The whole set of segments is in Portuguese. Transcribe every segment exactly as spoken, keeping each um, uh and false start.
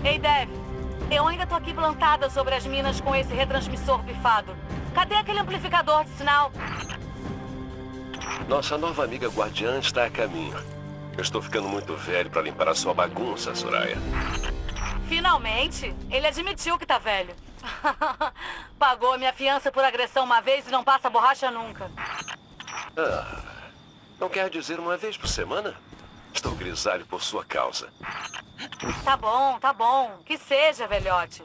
Ei, Dev, eu ainda tô aqui plantada sobre as minas com esse retransmissor pifado. Cadê aquele amplificador de sinal? Nossa nova amiga guardiã está a caminho. Eu estou ficando muito velho para limpar a sua bagunça, Soraya. Finalmente, ele admitiu que tá velho. Pagou a minha fiança por agressão uma vez e não passa borracha nunca. Ah, não quer dizer uma vez por semana? Estou grisalho por sua causa. Tá bom, tá bom. Que seja, velhote.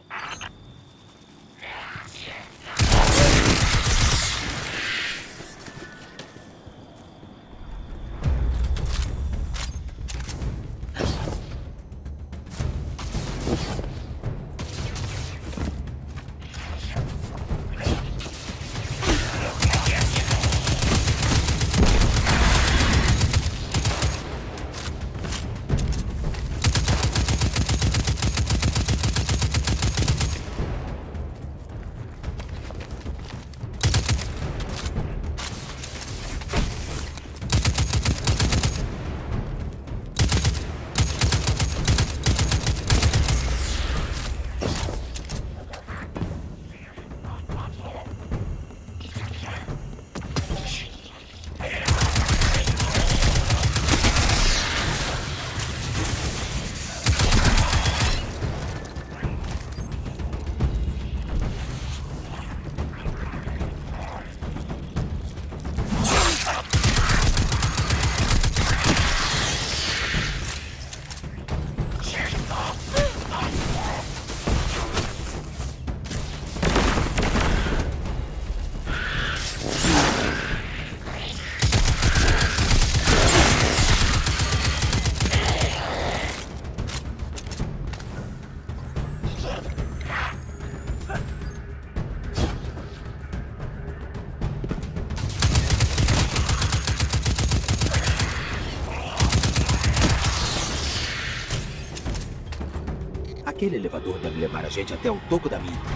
Aquele elevador deve levar a gente até o topo da mina.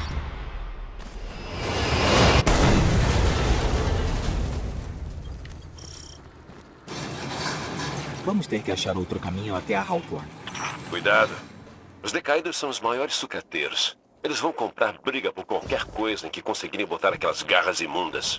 Vamos ter que achar outro caminho até a Hawthorne. Cuidado. Os decaídos são os maiores sucateiros. Eles vão comprar briga por qualquer coisa em que conseguirem botar aquelas garras imundas.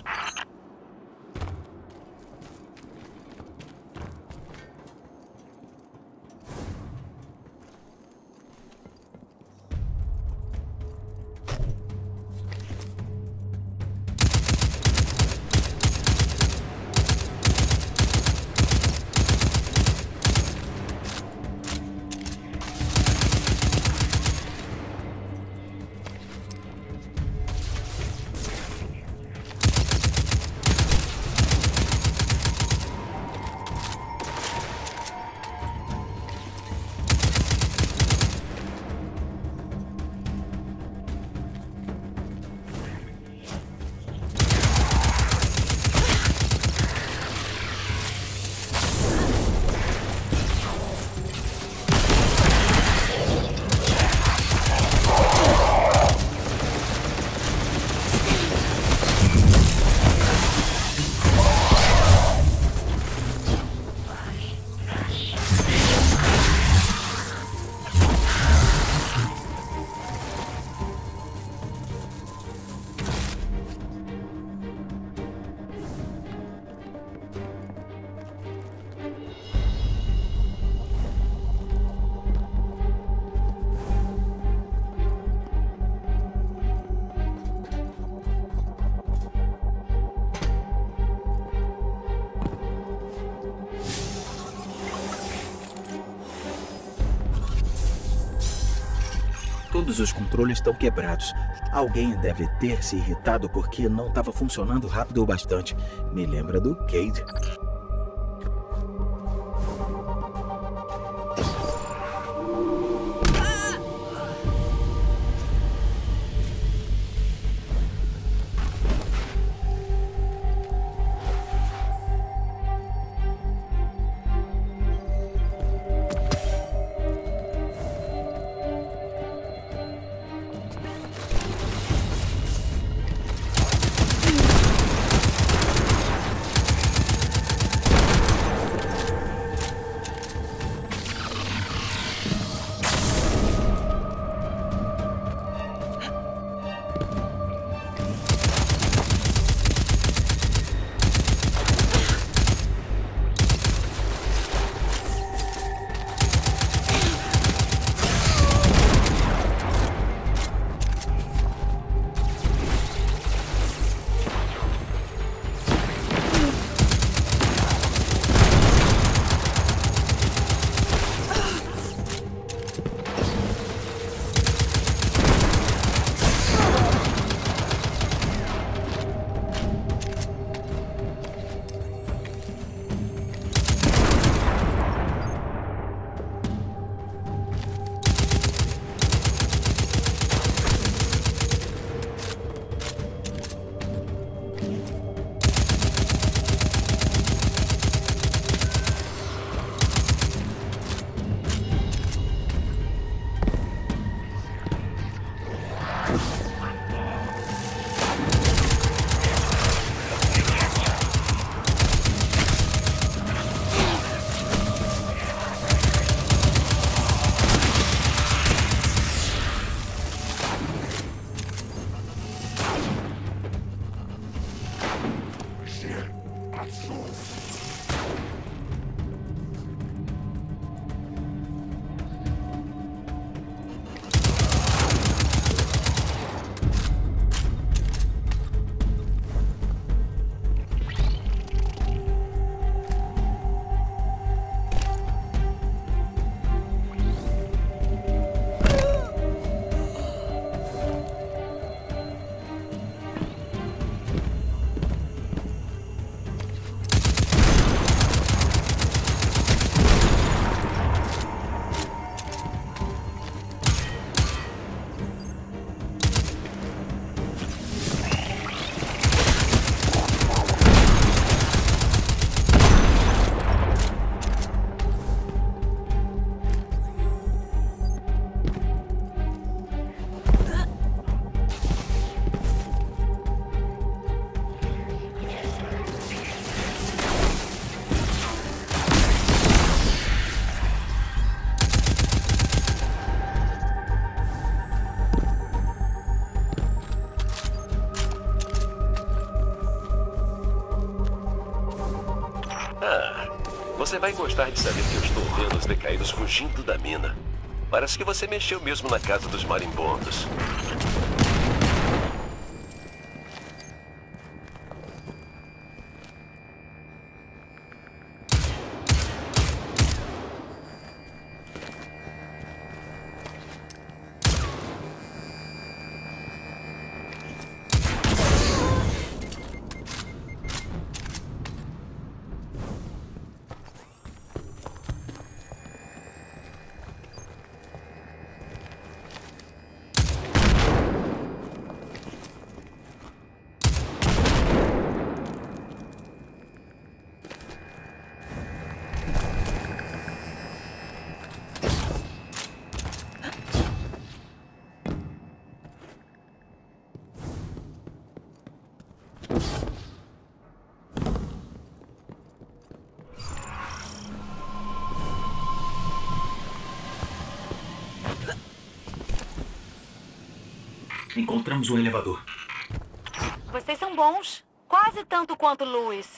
Todos os controles estão quebrados. Alguém deve ter se irritado porque não estava funcionando rápido o bastante. Me lembra do Cade. Você vai gostar de saber que eu estou vendo os decaídos fugindo da mina. Parece que você mexeu mesmo na casa dos marimbondos. Encontramos o elevador. Vocês são bons. Quase tanto quanto Louis.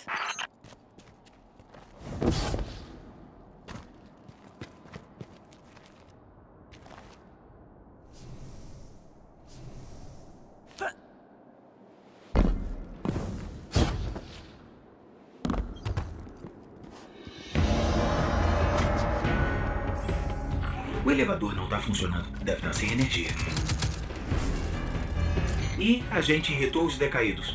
O elevador não está funcionando. Deve estar sem energia. E a gente irritou os decaídos.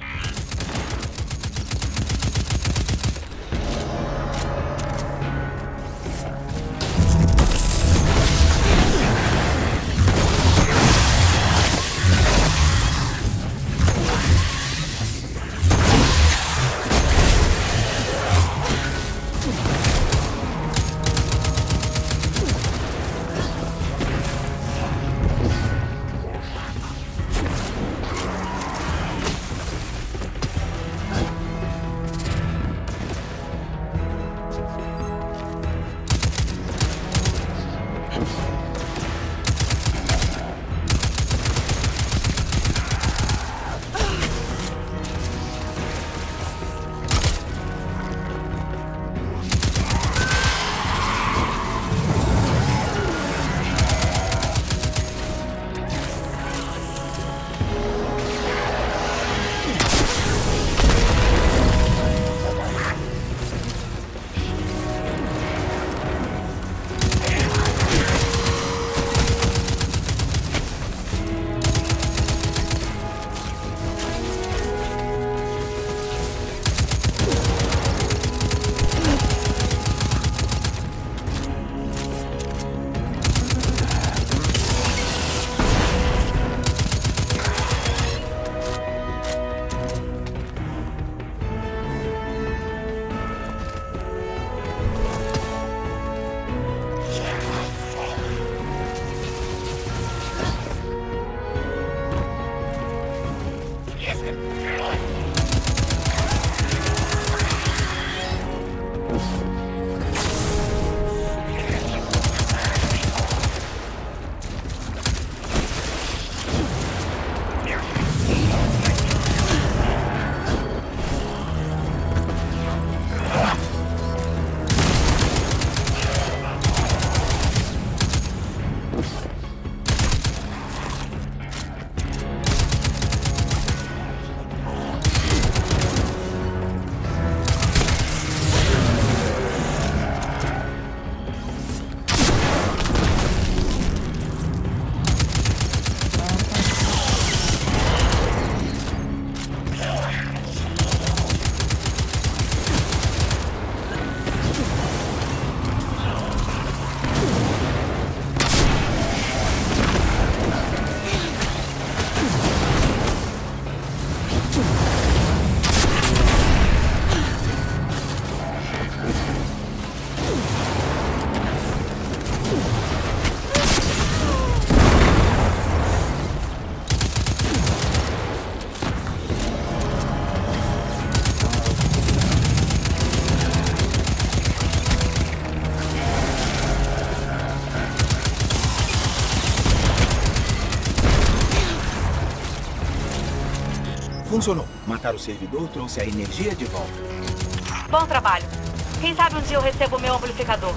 Funcionou. Matar o servidor trouxe a energia de volta. Bom trabalho. Quem sabe um dia eu recebo o meu amplificador.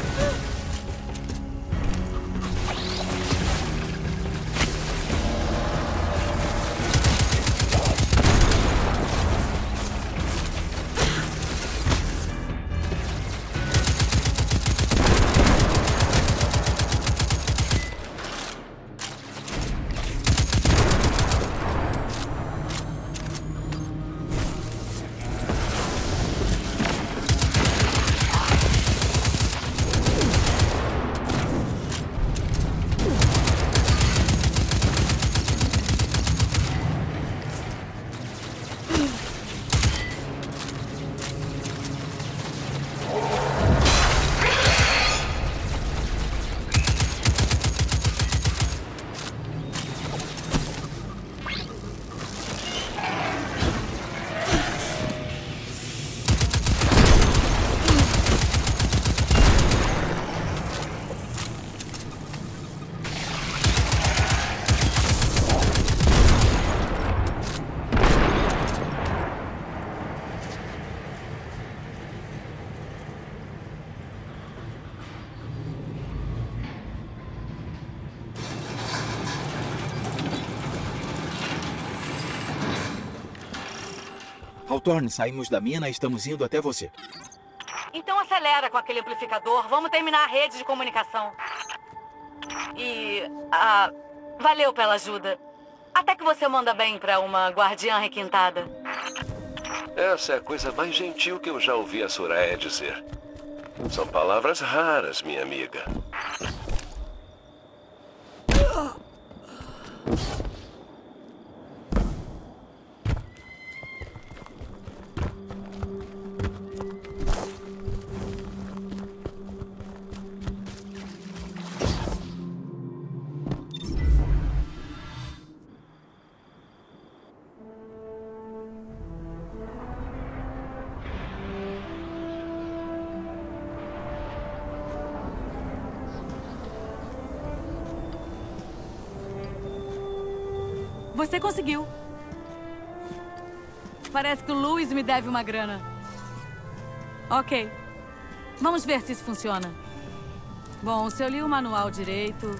Hawthorne, saímos da mina e estamos indo até você. Então acelera com aquele amplificador. Vamos terminar a rede de comunicação. E... Ah, valeu pela ajuda. Até que você manda bem pra uma guardiã requintada. Essa é a coisa mais gentil que eu já ouvi a Soraya dizer. São palavras raras, minha amiga. Você conseguiu. Parece que o Louis me deve uma grana. Ok. Vamos ver se isso funciona. Bom, se eu li o manual direito...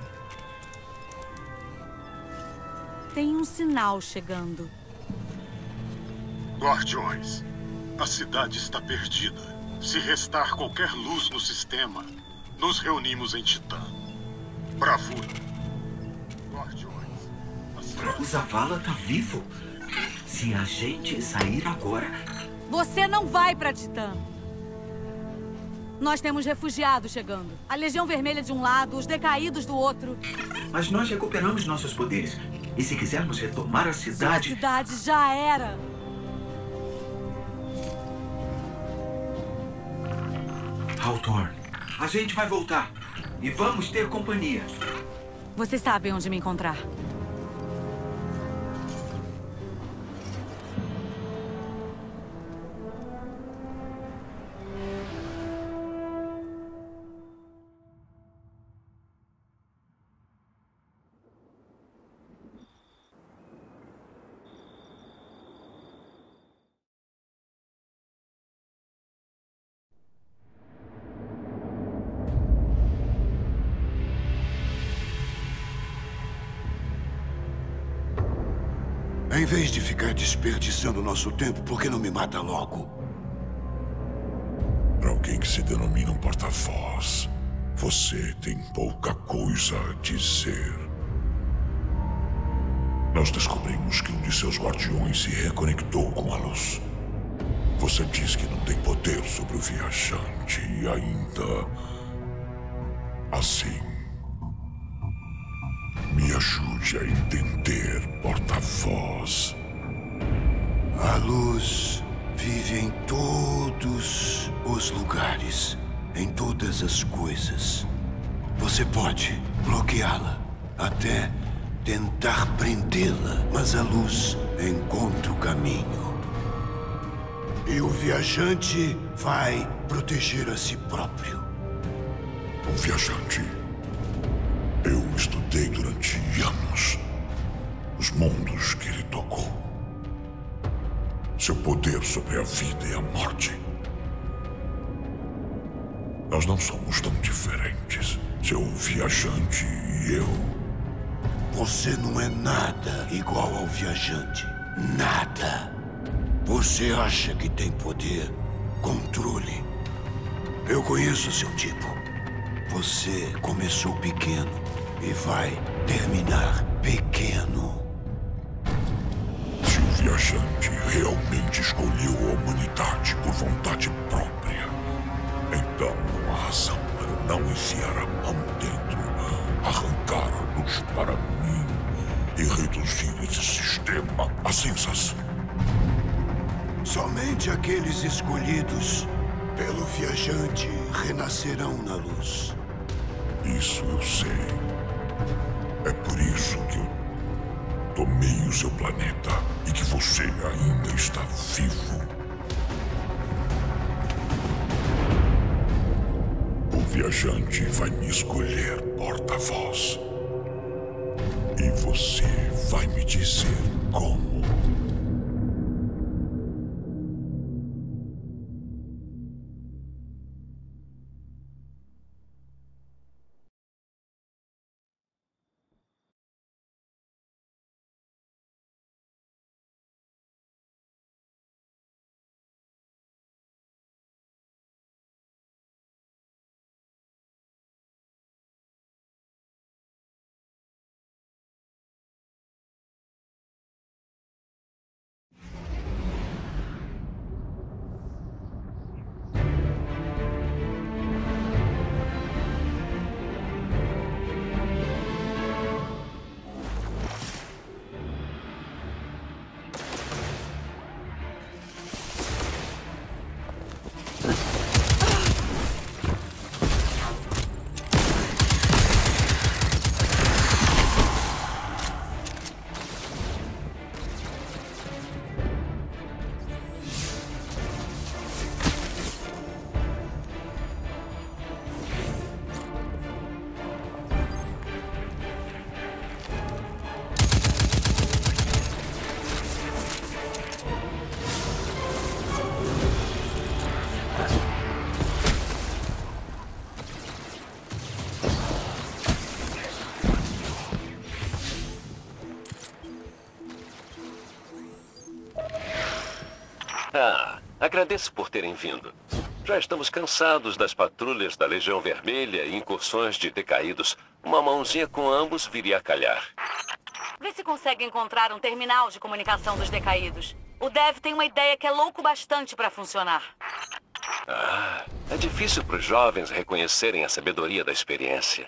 Tem um sinal chegando. Guardiões, a cidade está perdida. Se restar qualquer luz no sistema, nos reunimos em Titã. Bravura. Guardiões. O Zavala tá vivo? Se a gente sair agora... Você não vai pra Titã. Nós temos refugiados chegando. A Legião Vermelha de um lado, os decaídos do outro. Mas nós recuperamos nossos poderes. E se quisermos retomar a cidade... A cidade já era. Hawthorne, a gente vai voltar. E vamos ter companhia. Vocês sabem onde me encontrar. Em vez de ficar desperdiçando nosso tempo, por que não me mata logo? Para alguém que se denomina um porta-voz, você tem pouca coisa a dizer. Nós descobrimos que um de seus guardiões se reconectou com a luz. Você diz que não tem poder sobre o viajante e ainda... assim... me ajude a entender, porta-voz. A luz vive em todos os lugares, em todas as coisas. Você pode bloqueá-la, até tentar prendê-la, mas a luz encontra o caminho. E o viajante vai proteger a si próprio. O viajante... Eu estudei durante anos os mundos que ele tocou. Seu poder sobre a vida e a morte Nós não somos tão diferentes. Seu viajante e eu. Você não é nada igual ao viajante. Nada. Você acha que tem poder, controle. Eu conheço seu tipo. Você começou pequeno e vai terminar pequeno. Se o viajante realmente escolheu a humanidade por vontade própria, então não há razão para não enfiar a mão dentro, arrancar a luz para mim e reduzir esse sistema a cinzas. Somente aqueles escolhidos pelo viajante renascerão na luz. Isso eu sei. É por isso que eu tomei o seu planeta e que você ainda está vivo. O viajante vai me escolher porta-voz. E você vai me dizer como. Ah, agradeço por terem vindo. Já estamos cansados das patrulhas da Legião Vermelha e incursões de decaídos. Uma mãozinha com ambos viria a calhar. Vê se consegue encontrar um terminal de comunicação dos decaídos. O Dev tem uma ideia que é louco bastante para funcionar. Ah, é difícil para os jovens reconhecerem a sabedoria da experiência.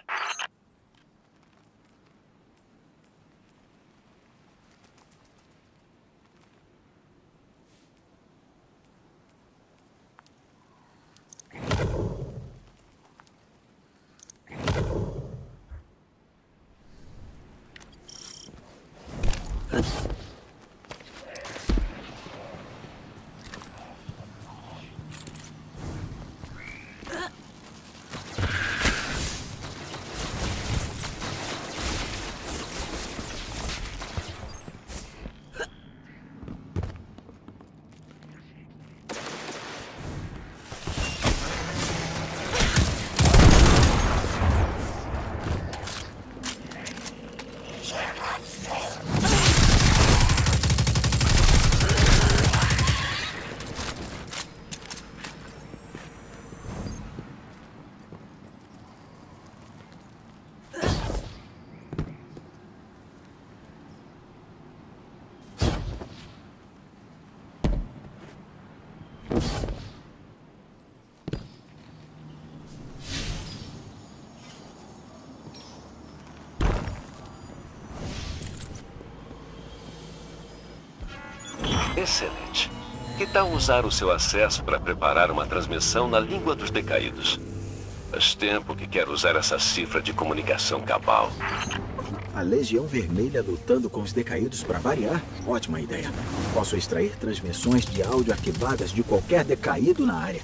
Excelente. Que tal usar o seu acesso para preparar uma transmissão na língua dos decaídos? Faz tempo que quero usar essa cifra de comunicação cabal. A Legião Vermelha lutando com os decaídos para variar? Ótima ideia. Posso extrair transmissões de áudio arquivadas de qualquer decaído na área.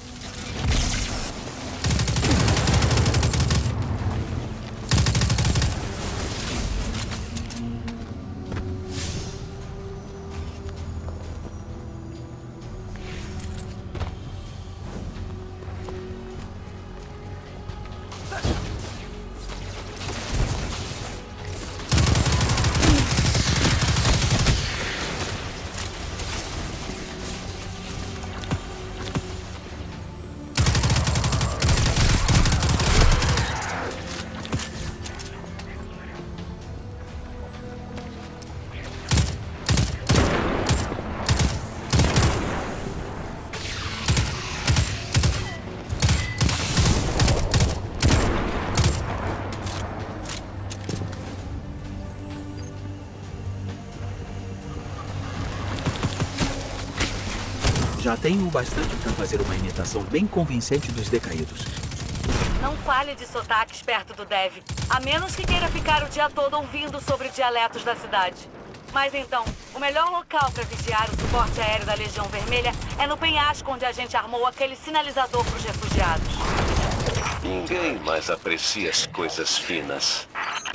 Já tenho o bastante para fazer uma imitação bem convincente dos decaídos. Não fale de sotaques perto do Dev, a menos que queira ficar o dia todo ouvindo sobre dialetos da cidade. Mas então, o melhor local para vigiar o suporte aéreo da Legião Vermelha é no penhasco onde a gente armou aquele sinalizador para os refugiados. Ninguém mais aprecia as coisas finas.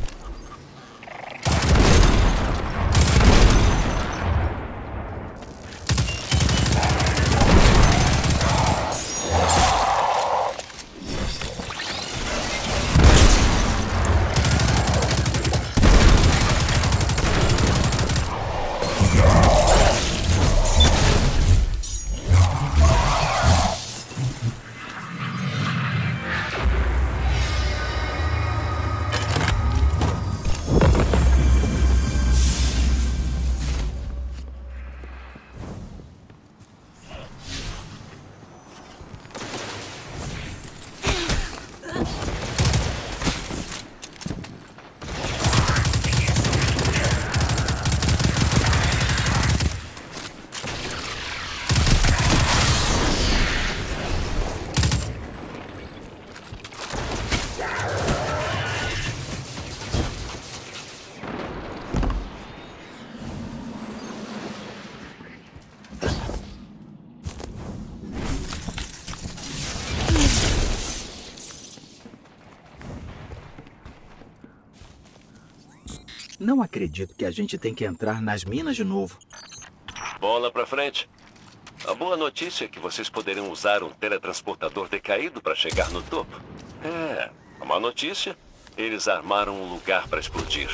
Não acredito que a gente tem que entrar nas minas de novo. Bola pra frente. A boa notícia é que vocês poderiam usar um teletransportador decaído para chegar no topo. É, a má notícia, eles armaram um lugar para explodir.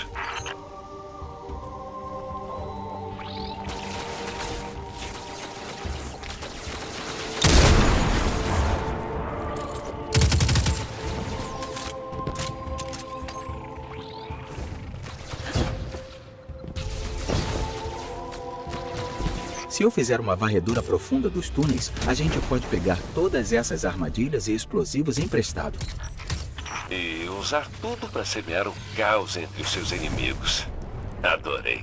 Se eu fizer uma varredura profunda dos túneis, a gente pode pegar todas essas armadilhas e explosivos emprestado. E usar tudo para semear o caos entre os seus inimigos. Adorei.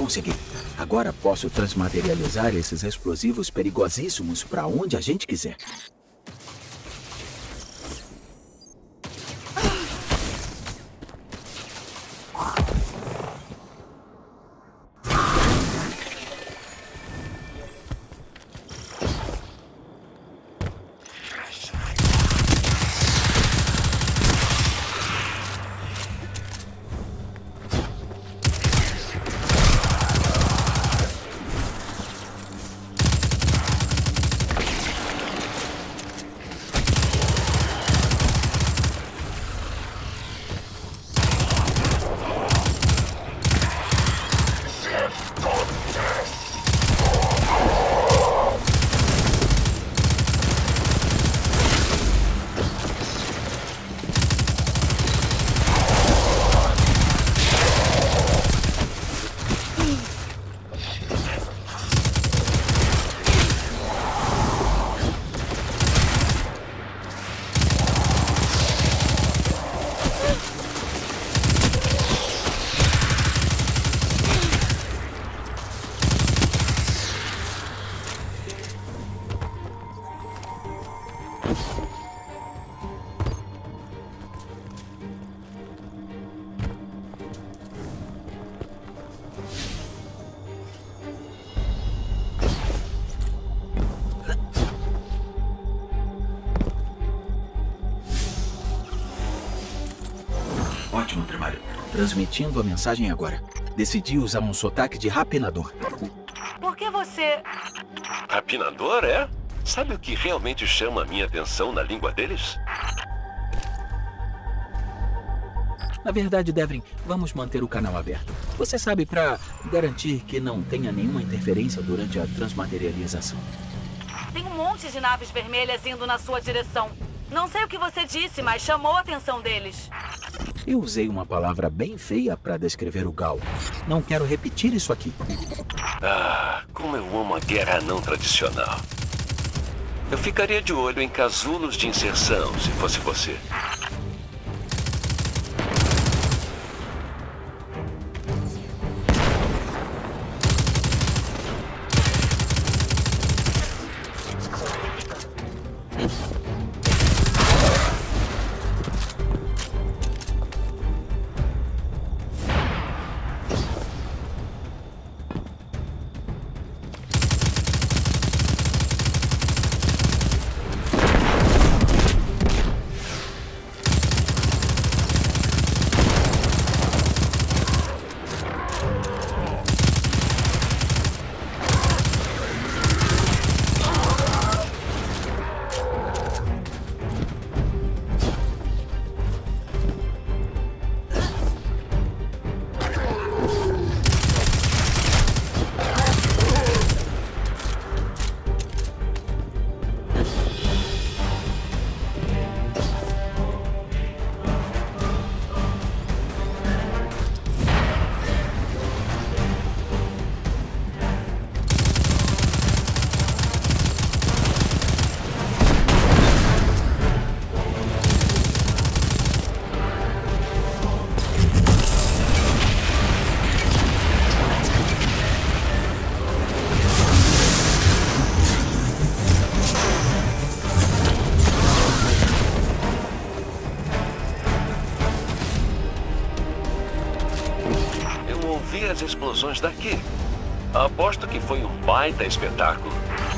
Consegui. Agora posso transmaterializar esses explosivos perigosíssimos para onde a gente quiser. Ótimo trabalho. Transmitindo a mensagem agora. Decidi usar um sotaque de rapinador. Por que você... Rapinador, é? Sabe o que realmente chama a minha atenção na língua deles? Na verdade, Devlin, vamos manter o canal aberto. Você sabe, para garantir que não tenha nenhuma interferência durante a transmaterialização. Tem um monte de naves vermelhas indo na sua direção. Não sei o que você disse, mas chamou a atenção deles. Eu usei uma palavra bem feia para descrever o Gal. Não quero repetir isso aqui. Ah, como eu amo a guerra não tradicional. Eu ficaria de olho em casulos de inserção, se fosse você. As explosões daqui. Aposto que foi um baita espetáculo.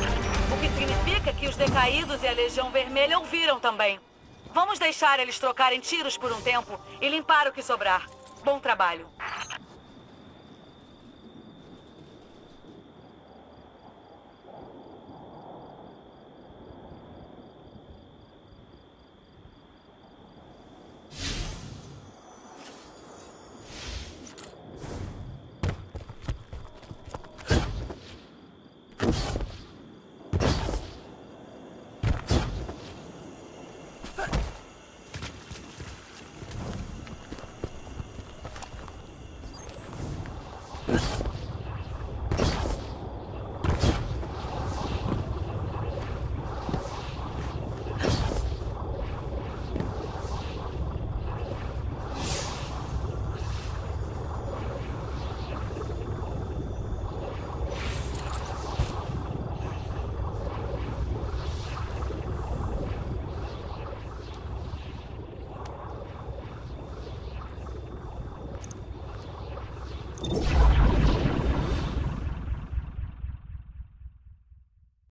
O que significa que os decaídos e a Legião Vermelha ouviram também. Vamos deixar eles trocarem tiros por um tempo e limpar o que sobrar. Bom trabalho. Ugh.